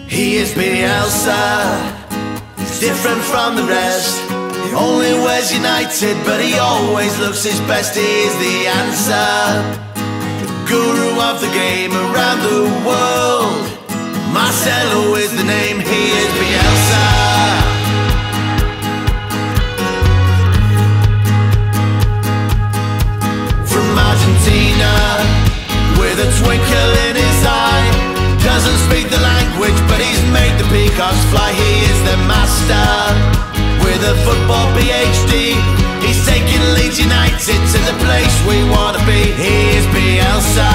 He is Bielsa, he's different from the rest. He only wears United, but he always looks his best. He is the answer, the guru of the game around the world. Marcelo is the name, he is Bielsa. From Argentina, with a twinkle in his eye, doesn't speak the language, but he's made the peacocks fly. He is the master, with a football PhD. He's taking Leeds United to the place we want to be. He is Bielsa.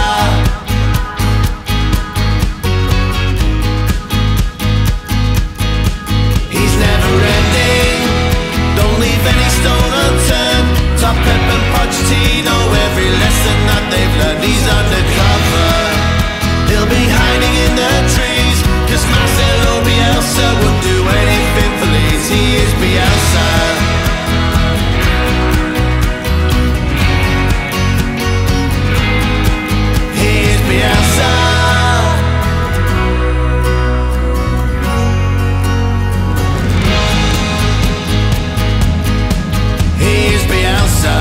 He's never ending, don't leave any stone unturned. Top Pep and Pochettino, every lesson that they've learned. He's undercover, he'll be hiding in the trees, cause Marcelo Bielsa will do anything for Leeds. He is Bielsa. He is Bielsa. He is Bielsa.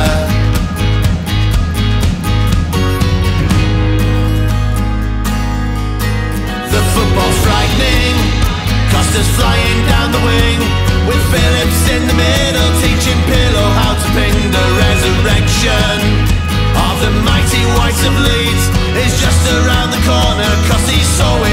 Football's frightening, Costa's flying down the wing, with Phillips in the middle, teaching Pirlo how to ping. The resurrection of the mighty whites of Leeds is just around the corner, cause he's so